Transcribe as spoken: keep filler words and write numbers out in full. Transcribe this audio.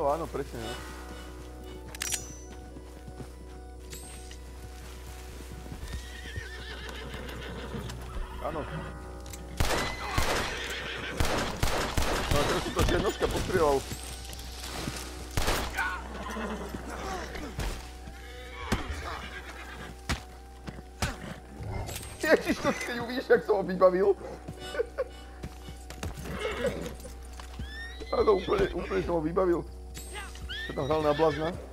No áno, presne, no. Áno. No a teraz si to jednotka postrieľal. Ježiš, to keď ju vidíš, jak som ho vybavil. Áno, úplne, úplne som ho vybavil. Čo tam hral na blázna.